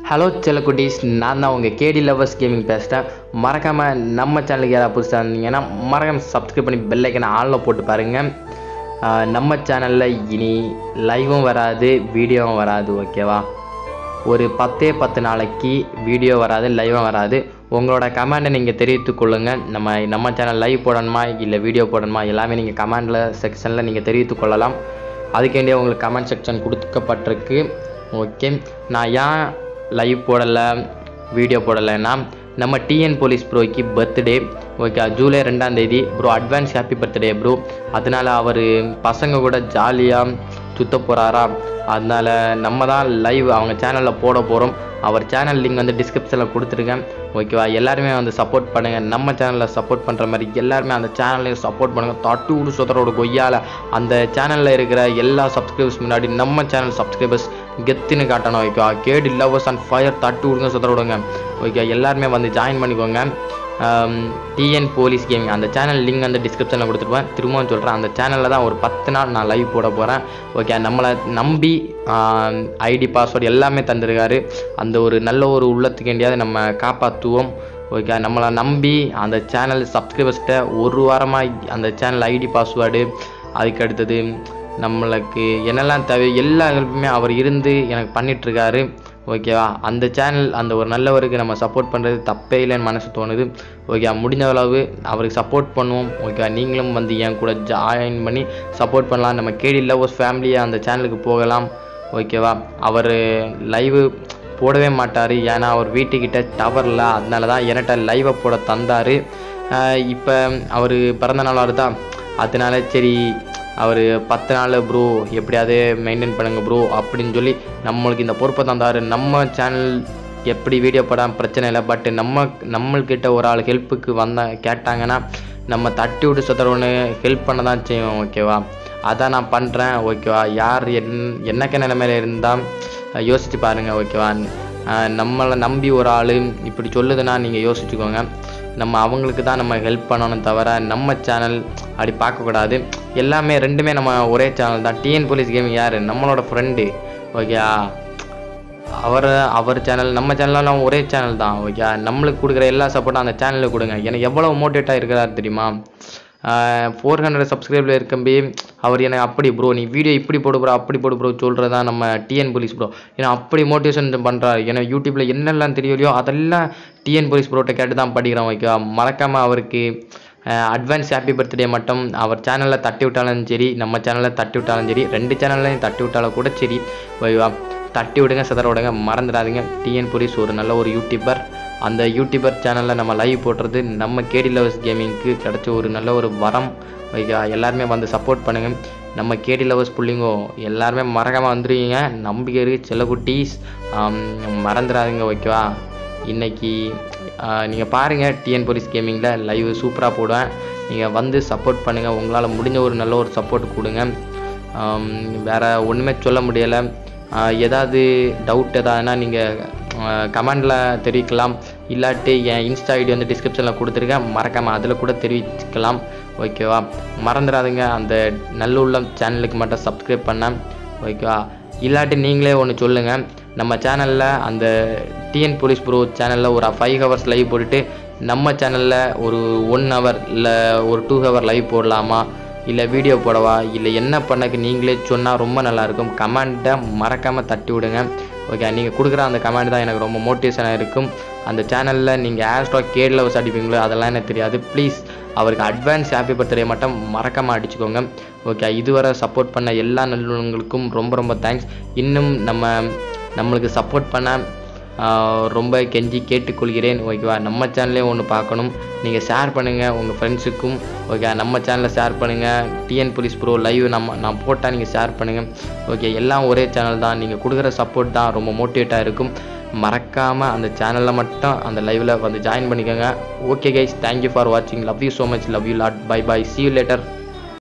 Hello செல்லக்குட்டீஸ், நான் தான் உங்கள் கேடி லவர்ஸ் கேமிங் பேசுகிறேன். மறக்காமல் நம்ம சேனலுக்கு யாராவது புதுசாக இருந்தீங்கன்னா மறக்காமல் சப்ஸ்கிரைப் பண்ணி பெல் ஐக்கனை ஆளில் போட்டு பாருங்கள். நம்ம சேனலில் இனி லைவும் வராது, வீடியோவும் வராது. ஓகேவா? ஒரு 10 நாளைக்கு வீடியோ வராது, லைவும் வராது. உங்களோட கமெண்டை நீங்கள் தெரிவித்துக் கொள்ளுங்கள். நம்ம சேனல் லைவ் போடணுமா இல்லை வீடியோ போடணுமா எல்லாமே நீங்கள் கமெண்டில் செக்ஷனில் நீங்கள் தெரிவித்துக் கொள்ளலாம். அதுக்கேண்டியே உங்களுக்கு கமெண்ட் செக்ஷன் கொடுக்கப்பட்டிருக்கு. ஓகே, நான் ஏன் லைவ் போடலை வீடியோ போடலைன்னா, நம்ம டிஎன் போலீஸ் ப்ரோக்கு பர்த்டே. ஓகே, ஜூலை 2ஆம் தேதி bro. Advance happy birthday bro. அதனால் அவர் பசங்க கூட ஜாலியாக சுற்ற போகிறாரா, அதனால் நம்ம தான் லைவ் அவங்க சேனலில் போட போகிறோம். அவர் சேனல் லிங்க் வந்து டிஸ்கிரிப்ஷனில் கொடுத்துருக்கேன். ஓகேவா? எல்லாருமே வந்து சப்போர்ட் பண்ணுங்கள். நம்ம சேனலில் சப்போர்ட் பண்ணுற மாதிரி எல்லாருமே அந்த சேனல்லையும் சப்போர்ட் பண்ணுங்கள். தட்டு விடு சொதரோட கொய்யால் அந்த சேனலில் இருக்கிற எல்லா சப்ஸ்கிரைபர்ஸ் முன்னாடி நம்ம சேனல் சப்ஸ்கிரைபர்ஸ் கெத்துன்னு காட்டணும். ஓகேவா? கேடி லவர்ஸ் அண்ட் ஃபயர் தட்டு விடுங்க, சொதரோடுங்க. ஓகே, எல்லாருமே வந்து ஜாயின் பண்ணிக்கோங்க. டிஎன் போலீஸ் கேமிங் அந்த சேனல் லிங்க் வந்து டிஸ்கிரிப்ஷனில் கொடுத்துருப்பேன். திரும்பவும் சொல்கிறேன், அந்த சேனலில் தான் ஒரு 10 நாள் நான் லைவ் போட போகிறேன். ஓகே, நம்மளை நம்பி ஐடி பாஸ்வேர்டு எல்லாமே தந்துருக்காரு. அந்த ஒரு நல்ல ஒரு உள்ளத்துக்கேண்டியாவது நம்ம காப்பாற்றுவோம். ஓகே, நம்மளை நம்பி அந்த சேனல் சப்ஸ்கிரைபர்ஸ்கிட்ட ஒரு வாரமாக அந்த சேனல் ஐடி பாஸ்வேர்டு, அதுக்கு அடுத்தது நம்மளுக்கு என்னெல்லாம் தேவை எல்லா ஹெல்ப்புமே அவர் இருந்து எனக்கு பண்ணிகிட்ருக்காரு. ஓகேவா? அந்த சேனல் அந்த ஒரு நல்லவருக்கு நம்ம சப்போர்ட் பண்ணுறது தப்பே இல்லைன்னு மனசு தோணுது. ஓகே, முடிஞ்ச அளவு அவருக்கு சப்போர்ட் பண்ணுவோம். ஓகே, நீங்களும் வந்து என் கூட ஜாயின் பண்ணி சப்போர்ட் பண்ணலாம். நம்ம கேடி லவர்ஸ் ஃபேமிலியாக அந்த சேனலுக்கு போகலாம். ஓகேவா? அவர் லைவு போடவே மாட்டார், ஏன்னா அவர் வீட்டுக்கிட்ட டவர் இல்லை. அதனால தான் என்கிட்ட லைவை போட தந்தார். இப்போ அவர் பிறந்த நாள் வருதா, அதனால சரி அவர் 10 நாள் ப்ரோ எப்படியாவது மெயின்டைன் பண்ணுங்கள் ப்ரோ அப்படின்னு சொல்லி நம்மளுக்கு இந்த பொறுப்பை தந்தார். நம்ம சேனல் எப்படி வீடியோ போடாமல் பிரச்சனை இல்லை, பட் நம்மள்கிட்ட ஒரு ஆள் ஹெல்ப்புக்கு கேட்டாங்கன்னா நம்ம தட்டி விட்டு சுத்தரவனு ஹெல்ப் பண்ண தான் செய்வோம். ஓகேவா? அதான் நான் பண்ணுறேன். ஓகேவா? யார் என்னக்க நிலைமையில இருந்தால் யோசித்து பாருங்கள். ஓகேவா? நம்மளை நம்பி ஒரு ஆள் இப்படி சொல்லுதுன்னா நீங்கள் யோசிச்சுக்கோங்க. நம்ம அவங்களுக்கு தான் நம்ம ஹெல்ப் பண்ணணும், தவிர நம்ம சேனல் அப்படி பார்க்கக்கூடாது. எல்லாமே ரெண்டுமே நம்ம ஒரே சேனல் தான். டிஎன் போலீஸ் கேமிங் யார்? நம்மளோட ஃப்ரெண்டு. ஓகே, அவர் சேனல் நம்ம சேனல்லாம் ஒரே சேனல் தான். ஓகே, நம்மளுக்கு கொடுக்குற எல்லா சப்போர்ட்டும் அந்த சேனலில் கொடுங்க. எனக்கு எவ்வளோ மோட்டிவேட்டாக இருக்கிறார் தெரியுமா? 400 சப்ஸ்கிரைபில் இருக்கம்பி அவர் எனக்கு அப்படி ப்ரோ நீ வீடியோ இப்படி போடு ப்ரோ அப்படி போடு ப்ரோ சொல்கிறதா நம்ம டிஎன் போலீஸ் ப்ரோ. ஏன்னா அப்படி மோட்டிவேஷன் பண்ணுறாரு. ஏன்னா யூடியூப்பில் என்னெல்லாம் தெரியலையோ அதெல்லாம் டிஎன் போலீஸ் ப்ரோட்ட கேட்டு தான் படிக்கிறோம். ஓகேவா? மறக்காமல் அவருக்கு அட்வான்ஸ் ஹாப்பி பர்த்டே மட்டும் அவர் சேனலில் தட்டி விட்டாலும் சரி, நம்ம சேனலில் தட்டி விட்டாலும் சரி, 2 சேனல்லையும் தட்டி விட்டாலும் கூட சரி. ஓகேவா? தட்டி விடுங்க, சிதற விடுங்க, மறந்துடாதீங்க. டிஎன் போலீஸ் ஒரு நல்ல ஒரு யூடியூபர். அந்த யூடியூபர் சேனலில் நம்ம லைவ் போடுறது நம்ம கேடி லவர்ஸ் கேமிங்க்கு கிடச்ச ஒரு நல்ல ஒரு வரம். ஓகேவா? எல்லாருமே வந்து சப்போர்ட் பண்ணுங்கள். நம்ம கேடி லவர்ஸ் புள்ளிங்கோ எல்லாருமே மறக்காமல் வந்துருவீங்க. நம்பிக்கை இருக்குது செல்லக்குட்டீஸ், மறந்துடாதீங்க. ஓகேவா? இன்றைக்கி நீங்கள் பாருங்கள், டிஎன் போலீஸ் கேமிங்கில் லைவ் சூப்பராக போடுவேன். நீங்கள் வந்து சப்போர்ட் பண்ணுங்கள். உங்களால் முடிஞ்ச ஒரு நல்ல ஒரு சப்போர்ட் கொடுங்க. வேறு ஒன்றுமே சொல்ல முடியலை. ஏதாவது டவுட் எதாவதுனா நீங்கள் கமெண்டில் தெரிவிக்கலாம். இல்லாட்டி என் இன்ஸ்டா ஐடி வந்து டிஸ்கிரிப்ஷனில் கொடுத்துருக்கேன், மறக்காமல் அதில் கூட தெரிவிக்கலாம். ஓகேவா? மறந்துடாதுங்க அந்த நல்லுள்ளம் சேனலுக்கு மட்டும் சப்ஸ்கிரைப் பண்ணேன். ஓகேவா? இல்லாட்டி நீங்களே ஒன்று சொல்லுங்கள், நம்ம சேனலில் அந்த டிஎன் போலீஸ் ப்ரோ சேனலில் ஒரு 5 ஹவர்ஸ் லைவ் போட்டுட்டு நம்ம சேனலில் ஒரு 1 ஹவர் இல்லை ஒரு 2 ஹவர் லைவ் போடலாமா, இல்லை வீடியோ போடவா, இல்லை என்ன பண்ணக்கு நீங்களே சொன்னால் ரொம்ப நல்லாயிருக்கும். கமெண்ட்டை மறக்காமல் தட்டி விடுங்க. ஓகே, நீங்கள் கொடுக்குற அந்த கமெண்ட் தான் எனக்கு ரொம்ப மோட்டிவேஷனாக இருக்கும். அந்த சேனலில் நீங்கள் ஹேஷ்டாக் கேடி லவர்ஸ் அடிப்பீங்களோ அதெல்லாம் எனக்கு தெரியாது. ப்ளீஸ் அவருக்கு அட்வான்ஸ் ஹாப்பி பர்த்டே மட்டும் மறக்காமல் அடிச்சுக்கோங்க. ஓகே, இதுவரை சப்போர்ட் பண்ண எல்லா நல்லவங்களுக்கும் ரொம்ப ரொம்ப தேங்க்ஸ். இன்னும் நம்மளுக்கு சப்போர்ட் பண்ண ரொம்ப கெஞ்சி கேட்டுக்கொள்கிறேன். ஓகேவா? நம்ம சேனலே ஒன்று பார்க்கணும், நீங்கள் ஷேர் பண்ணுங்கள் உங்கள் ஃப்ரெண்ட்ஸுக்கும். ஓகே, நம்ம சேனலில் ஷேர் பண்ணுங்கள். டிஎன் போலீஸ் ப்ரோ லைவ் நான் போட்டால் நீங்கள் ஷேர் பண்ணுங்கள். ஓகே, எல்லாம் ஒரே சேனல் தான். நீங்கள் கொடுக்குற சப்போர்ட் தான் ரொம்ப மோட்டிவேட்டாக இருக்கும். மறக்காமல் அந்த சேனலில் மட்டும் அந்த லைவில் வந்து ஜாயின் பண்ணிக்கோங்க. ஓகே கைஸ், தேங்க்யூ ஃபார் வாட்சிங். Love you so much. Love you lot. Bye bye. see you later.